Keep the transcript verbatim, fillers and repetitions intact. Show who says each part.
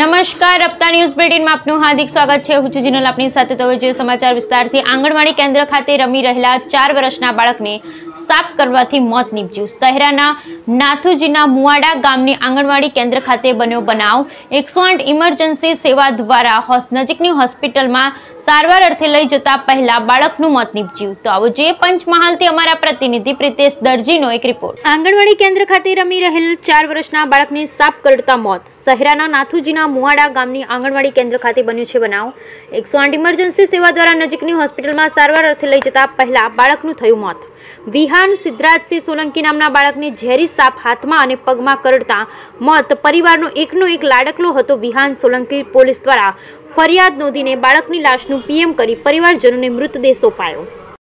Speaker 1: નમસ્કાર, રપ્તા ન્યૂઝ બુલેટિનમાં આપનું હાર્દિક સ્વાગત છે। હું છું જીનલ, આપની સાથે તો જે સમાચાર વિસ્તારથી। આંગણવાડી કેન્દ્ર ખાતે રમી રહેલા ચાર વર્ષના બાળકને સાપ કરવાથી મોત નીપજ્યું। શહેરના નાથુજીના મુવાડા ગામની આંગણવાડી કેન્દ્ર ખાતે બન્યો બનાવ। એકસો આઠ ઇમરજન્સી સેવા દ્વારા નજીકની હોસ્પિટલમાં સારવાર અર્થે લઈ જતા પહેલા બાળકનું મોત નીપજ્યું। તો આવો જે પંચમહાલથી અમારા પ્રતિનિધિ પ્રિતેશ દરજીનો એક રિપોર્ટ। આંગણવાડી કેન્દ્ર ખાતે રમી રહેલ ચાર વર્ષના બાળકને સાપ કરડતા મોત। શહેરના નાથુજીના મુવાડા ગામની આંગણવાડી કેન્દ્ર ખાતે બન્યું છે બનાવ। એકસો આઠ ઇમરજન્સી સેવા દ્વારા નજીકની હોસ્પિટલમાં સારવાર અર્થે લઈ જતા પહેલા બાળકનું થયું મોત। વિહાન સિદ્ધરાજસિંહ સોલંકી નામના બાળકને ઝેરી સાપ હાથમાં અને પગમાં કરડતા મોત। પરિવારનો એકનો એક લાડકલો હતો વિહાન સોલંકી। પોલીસ દ્વારા ફરિયાદ નોંધીને બાળકની લાશનું પીએમ કરી પરિવારજનોને મૃતદેહ સોંપાયો।